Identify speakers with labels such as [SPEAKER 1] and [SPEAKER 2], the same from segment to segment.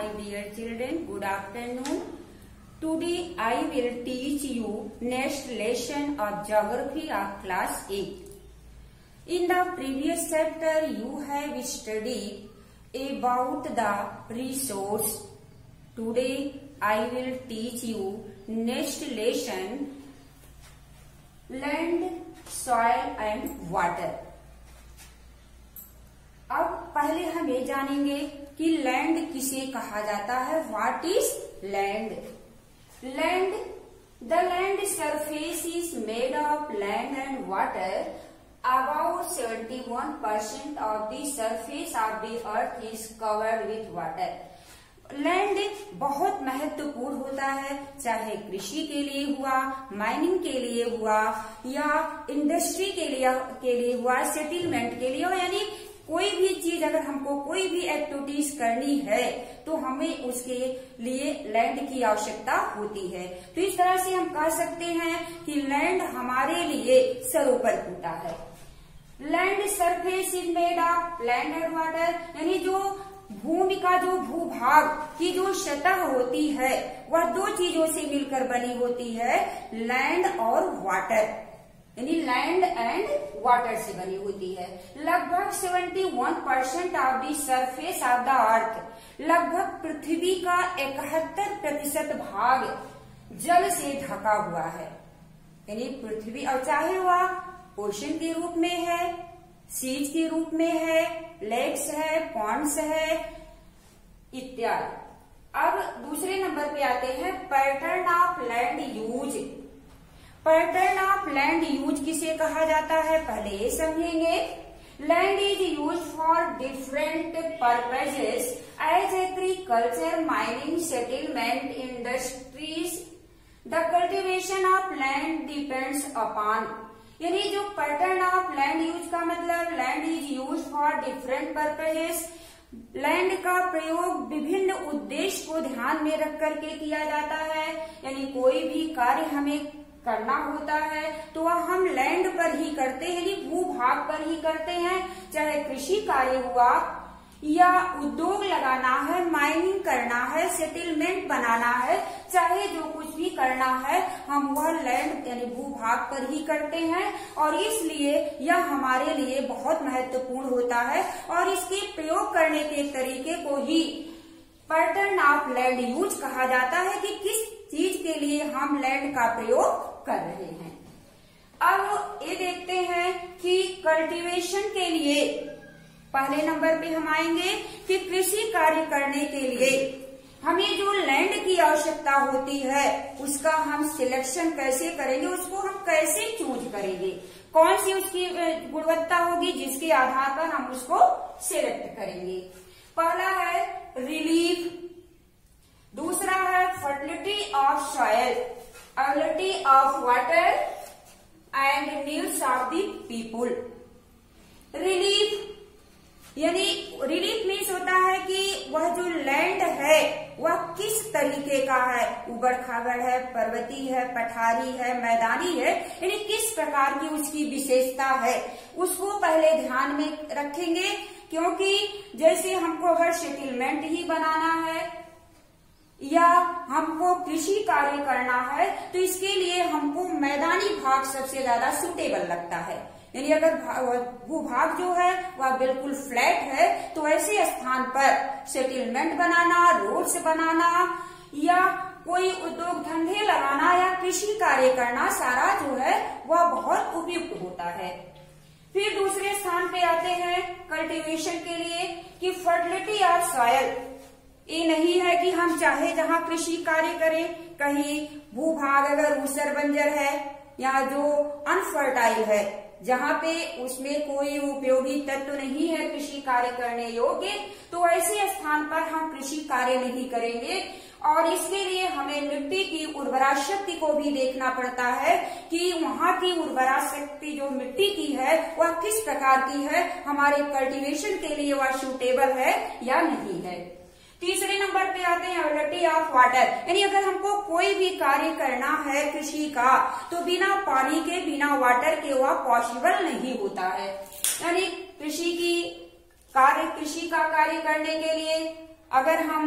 [SPEAKER 1] dear children, good afternoon. Today I will teach you next lesson of geography of class 8. In the previous chapter you have studied about the resource. Today I will teach you next lesson, land, soil and water. अब पहले हम ये जानेंगे कि land किसे कहा जाता है. What is land? Land, the land surface is made of land and water. About 71% of the surface of the earth is covered with water. Land बहुत महत्वपूर्ण होता है, चाहे कृषि के लिए हुआ, माइनिंग के लिए हुआ या इंडस्ट्री के लिए हुआ, सेटलमेंट के लिए हो. यानी कोई भी चीज, अगर हमको कोई भी एक्टिविटीज करनी है तो हमें उसके लिए लैंड की आवश्यकता होती है. तो इस तरह से हम कह सकते हैं कि लैंड हमारे लिए सरोवर होता है. Land surface is made of land and water. यानी जो भूमि का जो भूभाग की जो सतह होती है वह दो चीजों से मिलकर बनी होती है, लैंड और वाटर. यानी लैंड एंड वाटर से बनी होती है. लगभग 71% of the surface of the earth, लगभग पृथ्वी का 71% भाग जल से ढका हुआ है. यानी पृथ्वी, और चाहे वह ओशन के रूप में है, सीज के रूप में है, लेक्स है, पॉन्ड्स है इत्यादि. अब दूसरे नंबर पे आते हैं pattern of land use. Pattern of land use किसे कहा जाता है, पहले ये समझेंगे. Land is use for different purposes as agriculture, mining, settlement, industries. The cultivation of land depends upon. यानी जो पैटर्न ऑफ लैंड यूज का मतलब, land is use for different purposes. Land का प्रयोग विभिन्न उद्देश्य को ध्यान में रख करके किया जाता है. यानी कोई भी कार्य हमें करना होता है तो वह हम लैंड पर ही करते हैं, यानी भूभाग पर ही करते हैं. चाहे कृषि कार्य हुआ या उद्योग लगाना है, माइनिंग करना है, सेटलमेंट बनाना है, चाहे जो कुछ भी करना है हम वह लैंड यानी भूभाग पर ही करते हैं. और इसलिए यह हमारे लिए बहुत महत्वपूर्ण होता है और इसके प्रयोग करने के तरीके को ही पैटर्न ऑफ लैंड यूज कहा जाता है कि किस चीज के लिए हम लैंड का प्रयोग कर रहे हैं. अब ये देखते हैं कि कल्टीवेशन के लिए पहले नंबर पे हम आएंगे कि कृषि कार्य करने के लिए हमें जो लैंड की आवश्यकता होती है उसका हम सिलेक्शन कैसे करेंगे, उसको हम कैसे चूज करेंगे, कौन सी उसकी गुणवत्ता होगी जिसके आधार पर हम उसको सिलेक्ट करेंगे. पहला है रिलीफ, दूसरा है fertility of soil, availability of water and needs of the people. Relief यानी रिलीफ मीन्स होता है कि वह जो लैंड है वह किस तरीके का है, उबड़ खाबड़ है, पर्वतीय है, पठारी है, मैदानी है, यानी किस प्रकार की उसकी विशेषता है उसको पहले ध्यान में रखेंगे. क्योंकि जैसे हमको अगर सेटलमेंट ही बनाना है या हमको कृषि कार्य करना है तो इसके लिए हमको मैदानी भाग सबसे ज्यादा सूटेबल लगता है. यानी अगर भूभाग जो है वह बिल्कुल फ्लैट है तो ऐसे स्थान पर सेटलमेंट बनाना, रोड्स बनाना या कोई उद्योग धंधे लगाना या कृषि कार्य करना सारा जो है वह बहुत उपयुक्त होता है. फिर दूसरे स्थान पे आते हैं कल्टीवेशन के लिए कि फर्टिलिटी ऑफ सॉइल. ये नहीं है कि हम चाहे जहाँ कृषि कार्य करें, कहीं भूभाग अगर ऊसर बंजर है या जो अनफर्टाइल है, जहाँ पे उसमें कोई उपयोगी तत्व नहीं है कृषि कार्य करने योग्य, तो ऐसे स्थान पर हम कृषि कार्य नहीं करेंगे. और इसके लिए हमें मिट्टी की उर्वरा शक्ति को भी देखना पड़ता है कि वहाँ की उर्वरा शक्ति जो मिट्टी की है वह किस प्रकार की है, हमारे कल्टीवेशन के लिए वह सूटेबल है या नहीं है. तीसरे नंबर पे आते हैं अवेलेबिलिटी ऑफ वाटर. यानी अगर हमको कोई भी कार्य करना है कृषि का तो बिना पानी के, बिना वाटर के वह पॉसिबल नहीं होता है. यानी कृषि का कार्य करने के लिए अगर हम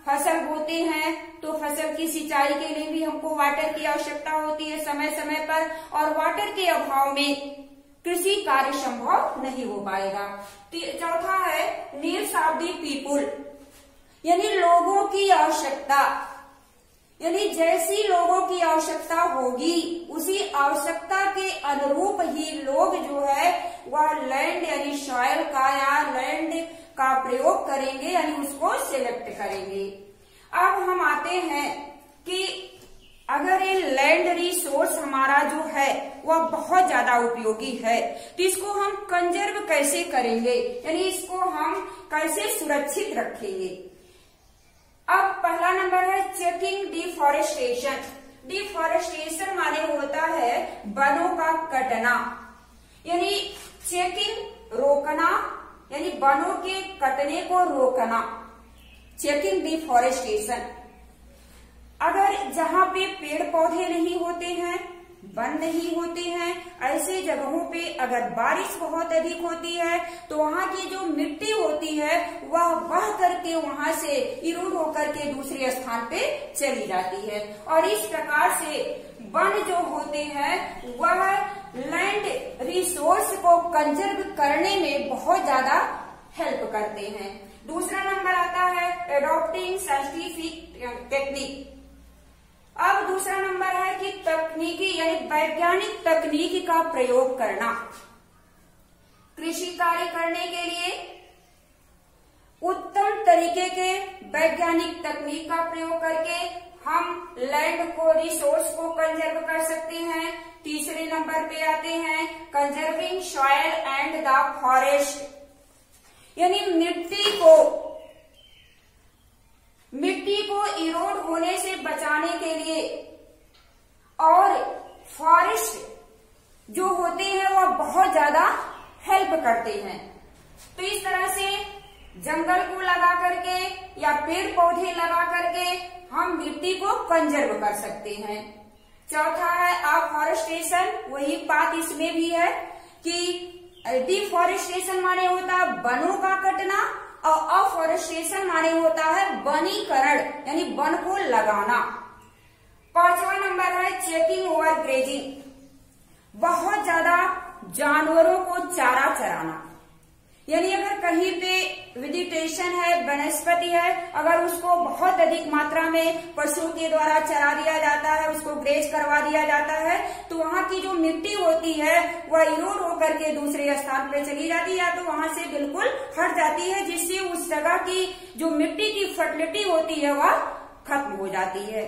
[SPEAKER 1] फसल बोते हैं तो फसल की सिंचाई के लिए भी हमको वाटर की आवश्यकता होती है समय समय पर, और वाटर के अभाव में कृषि कार्य संभव नहीं हो पाएगा। चौथा है नीड्स ऑफ द पीपुल, यानी लोगों की आवश्यकता, यानी जैसी लोगों की आवश्यकता होगी उसी आवश्यकता के अनुरूप ही लोग जो है वह लैंड यानी सॉइल का या लैंड का प्रयोग करेंगे, यानी उसको सिलेक्ट करेंगे। अब हम आते हैं कि अगर ये लैंड रिसोर्स हमारा जो है वह बहुत ज्यादा उपयोगी है तो इसको हम कंजर्व कैसे करेंगे, यानी इसको हम कैसे सुरक्षित रखेंगे। अब पहला नंबर है चेकिंग डिफॉरेस्टेशन। डिफॉरेस्टेशन माने होता है वनों का कटना, यानी चेकिंग रोकना, यानी वनों के कटने को रोकना, चेकिंग डिफॉरेस्टेशन। अगर जहाँ पे पेड़ पौधे नहीं होते हैं, वन नहीं होते हैं, ऐसे जगहों पे अगर बारिश बहुत अधिक होती है तो वहाँ की जो मिट्टी होती है वह बह करके वहाँ से इरोड होकर के दूसरे स्थान पे चली जाती है, और इस प्रकार से वन जो होते हैं वह लैंड रिसोर्स को कंजर्व करने में बहुत ज्यादा हेल्प करते हैं। दूसरा नंबर आता है एडॉप्टिंग साइंटिफिक टेक्निक। अब दूसरा नंबर है कि तकनीकी यानी वैज्ञानिक तकनीक का प्रयोग करना। कृषि कार्य करने के लिए उत्तम तरीके के वैज्ञानिक तकनीक का प्रयोग करके हम लैंड को रिसोर्स को कंजर्व कर सकते हैं। तीसरे नंबर पे आते हैं conserving soil and the forest, यानी मिट्टी को इरोड होने से बचाने के लिए, और फॉरेस्ट जो होते हैं वह बहुत ज्यादा हेल्प करते हैं। तो इस तरह से जंगल को लगा करके या पेड़ पौधे लगा करके हम मिट्टी को कंजर्व कर सकते हैं। चौथा है अफॉरेस्टेशन, वही बात इसमें भी है कि डिफॉरेस्टेशन माने होता है वनों का कटना, और अफॉरेस्टेशन माने होता है वनीकरण, यानी वन को लगाना। पांचवा नंबर है चेकिंग ओवर ग्रेजिंग, बहुत ज्यादा जानवरों को चारा चराना, यानी अगर कहीं पे वेजिटेशन है, वनस्पति है, अगर उसको बहुत अधिक मात्रा में पशुओं के द्वारा चरा दिया जाता है, उसको ग्रेज करवा दिया जाता है, तो वहाँ की जो मिट्टी होती है वह इरोड होकर के दूसरे स्थान पे चली जाती है या तो वहाँ से बिल्कुल हट जाती है, जिससे उस जगह की जो मिट्टी की फर्टिलिटी होती है वह खत्म हो जाती है।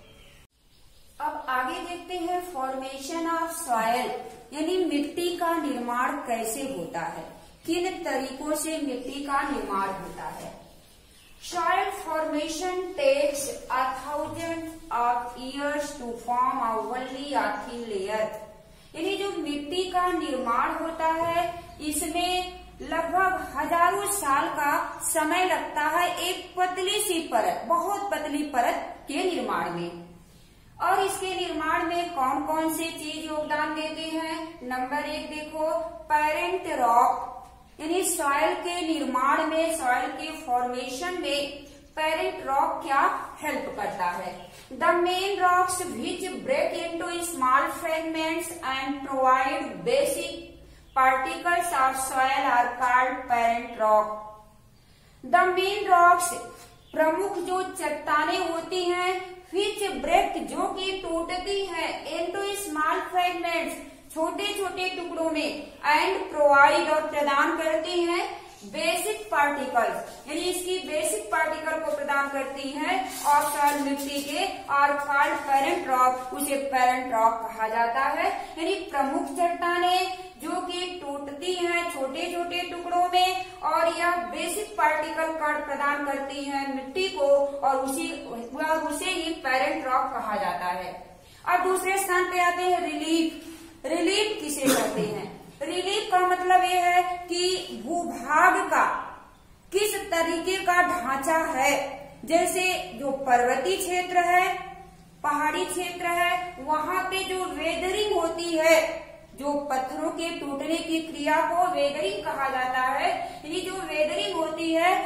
[SPEAKER 1] अब आगे देखते हैं फॉर्मेशन ऑफ सॉइल, यानी मिट्टी का निर्माण कैसे होता है, किन तरीकों से मिट्टी का निर्माण होता है। Soil formation takes 1000 of years to form a only a thin layer, यानी जो मिट्टी का निर्माण होता है इसमें लगभग हजारों साल का समय लगता है एक पतली सी परत, बहुत पतली परत के निर्माण में। और इसके निर्माण में कौन कौन से चीज योगदान देते हैं। नंबर 1 देखो पेरेंट रॉक, यानी सॉइल के निर्माण में, सॉइल के फॉर्मेशन में पेरेंट रॉक क्या हेल्प करता है। The main rocks which break into small fragments and provide basic particles of soil are called parent rock. The main rocks, प्रमुख जो चट्टाने होती हैं, विच ब्रेक जो कि टूटती है, इनटू स्मॉल फ्रेगमेंट्स छोटे छोटे टुकड़ों में, एंड प्रोवाइड और प्रदान करती हैं बेसिक पार्टिकल्स, यानी इसकी बेसिक पार्टिकल को प्रदान करती है और सॉइल मिट्टी के, और कॉल्ड पेरेंट रॉक, उसे पेरेंट रॉक कहा जाता है। यानी प्रमुख चट्टाने जो कि टूटती हैं छोटे छोटे टुकड़ों में और यह बेसिक पार्टिकल कण प्रदान करती हैं मिट्टी को, और उसे ही पेरेंट रॉक कहा जाता है। अब दूसरे स्थान पे आते हैं रिलीफ। रिलीफ किसे कहते हैं। रिलीफ का मतलब यह है कि भूभाग का किस तरीके का ढांचा है, जैसे जो पर्वतीय क्षेत्र है, पहाड़ी क्षेत्र है, वहां पे जो वेदरिंग होती है, जो पत्थरों के टूटने की क्रिया को वेदरिंग कहा जाता है, यानी जो वेदरिंग होती है वह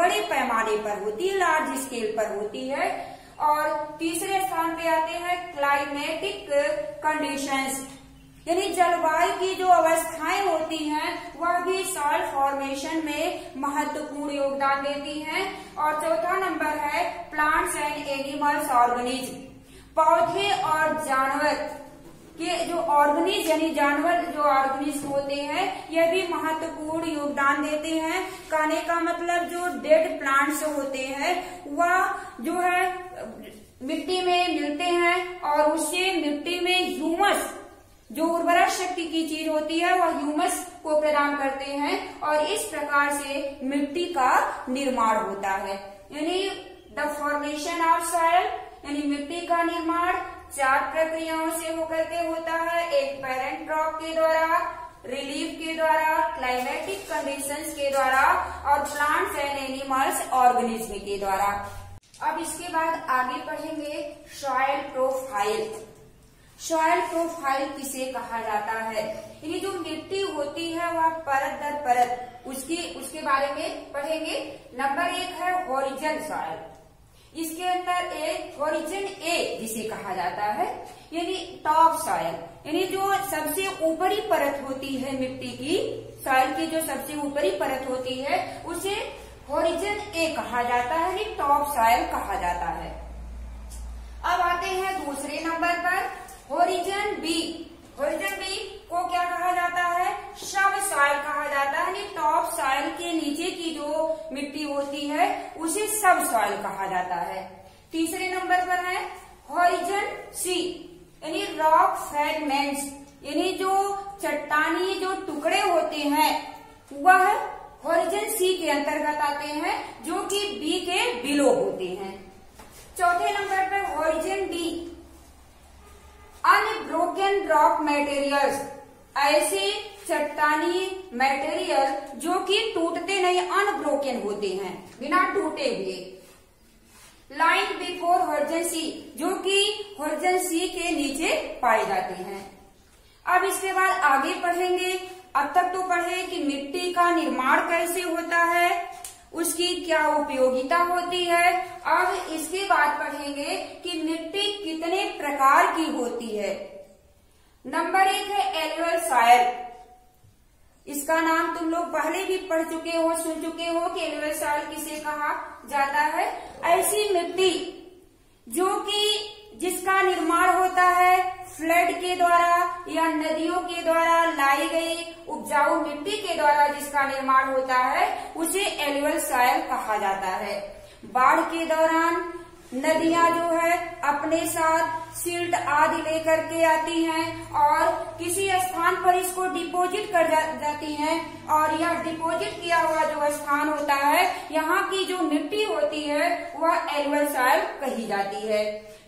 [SPEAKER 1] बड़े पैमाने पर होती है, लार्ज स्केल पर होती है। और तीसरे स्थान पे आते हैं क्लाइमेटिक कंडीशंस, यानी जलवायु की जो अवस्थाएं होती हैं वह भी सॉइल फॉर्मेशन में महत्वपूर्ण योगदान देती हैं। और चौथा नंबर है प्लांट्स एंड एनिमल्स ऑर्गेनिज्म, पौधे और जानवर के जो ऑर्गेनिज्म यानी जानवर जो ऑर्गेनिज्म होते हैं यह भी महत्वपूर्ण योगदान देते हैं। कहने का मतलब जो डेड प्लांट्स होते हैं वह जो है मिट्टी में मिलते हैं और उससे मिट्टी में ह्यूमस जो उर्वरक शक्ति की चीज होती है वह ह्यूमस को प्रदान करते हैं और इस प्रकार से मिट्टी का निर्माण होता है। यानी द फॉर्मेशन ऑफ सॉइल यानी मिट्टी का निर्माण 4 प्रक्रियाओं से होकर के होता है। एक पेरेंट ड्रॉप के द्वारा, रिलीफ के द्वारा, क्लाइमेटिक कंडीशंस के द्वारा और प्लांट्स एंड एनिमल्स ऑर्गेनिज्म के द्वारा। अब इसके बाद आगे पढ़ेंगे सॉइल प्रोफाइल। सॉइल प्रोफाइल किसे कहा जाता है? यानी जो मिट्टी होती है वह परत दर परत उसके बारे में पढ़ेंगे। नंबर 1 है होरिजन सॉइल, इसके अंदर एक होरिजन ए जिसे कहा जाता है यानी टॉप सॉइल, यानी जो सबसे ऊपरी परत होती है मिट्टी की, सॉइल की जो सबसे ऊपरी परत होती है उसे होरिजन ए कहा जाता है यानी टॉप सॉइल कहा जाता है। अब आते हैं दूसरे नंबर पर होरिजन बी। होरिजन बी को क्या कहा जाता है? सब सॉइल कहा जाता है, यानी टॉप सॉइल के नीचे की जो मिट्टी होती है उसे सब सॉइल कहा जाता है। तीसरे नंबर पर है होरिजन सी यानी रॉक फ्रेगमेंट्स, यानी जो चट्टानी जो टुकड़े होते हैं वह होरिजन सी के अंतर्गत आते हैं जो कि बी के बिलो होते हैं। चौथे नंबर पर horizon D unbroken rock materials, ऐसे चट्टानी मटेरियल जो कि टूटते नहीं, अनब्रोकन होते हैं, बिना टूटे हुए। लाइन बिफोर होरिजन सी जो कि होरिजन सी के नीचे पाए जाते हैं। अब इसके बाद आगे पढ़ेंगे। अब तक तो पढ़े कि मिट्टी का निर्माण कैसे होता है, उसकी क्या उपयोगिता होती है। अब इसके बाद पढ़ेंगे कि मिट्टी कितने प्रकार की होती है। नंबर 1 है एलुअल सॉइल, इसका नाम तुम लोग पहले भी पढ़ चुके हो, सुन चुके हो कि एलुअल सॉइल किसे कहा जाता है? ऐसी मिट्टी जो कि जिसका निर्माण होता है फ्लड के द्वारा या नदियों के द्वारा लाई गई उपजाऊ मिट्टी के द्वारा जिसका निर्माण होता है उसे एलुअल सॉइल कहा जाता है। बाढ़ के दौरान नदियां जो है अपने साथ सिल्ट आदि लेकर के आती हैं और किसी स्थान पर इसको डिपोजिट कर जाती हैं और यह डिपोजिट किया हुआ जो स्थान होता है यहाँ की जो मिट्टी होती है वह एलुअल सॉइल कही जाती है।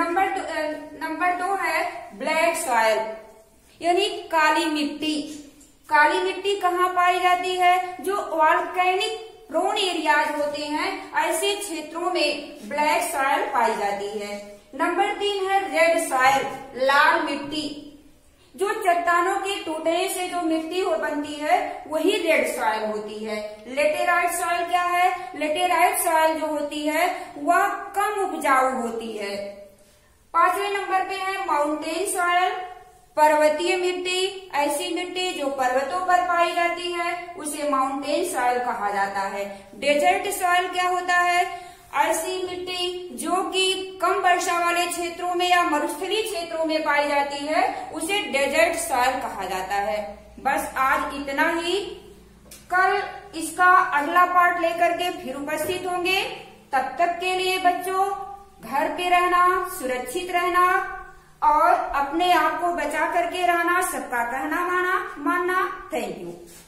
[SPEAKER 1] नंबर 2 है ब्लैक सॉइल यानी काली मिट्टी। काली मिट्टी कहाँ पाई जाती है? जो वॉल्केनिक प्रोन एरियाज होते हैं ऐसे क्षेत्रों में ब्लैक सॉइल पाई जाती है। नंबर 3 है रेड सॉइल, लाल मिट्टी। जो चट्टानों के टूटने से जो मिट्टी बनती है वही रेड सॉइल होती है। लेटेराइट सॉइल क्या है? लेटेराइट सॉइल जो होती है वह कम उपजाऊ होती है। 5वें नंबर पे है माउंटेन सॉइल, पर्वतीय मिट्टी। ऐसी मिट्टी जो पर्वतों पर पाई जाती है उसे माउंटेन सॉइल कहा जाता है। डेजर्ट सॉइल क्या होता है? ऐसी मिट्टी जो कि कम वर्षा वाले क्षेत्रों में या मरुस्थलीय क्षेत्रों में पाई जाती है उसे डेजर्ट सॉइल कहा जाता है। बस आज इतना ही। कल इसका अगला पार्ट लेकर के फिर उपस्थित होंगे। तब तक के लिए बच्चों घर पे रहना, सुरक्षित रहना और अपने आप को बचा करके रहना, सबका कहना मानना। Thank you.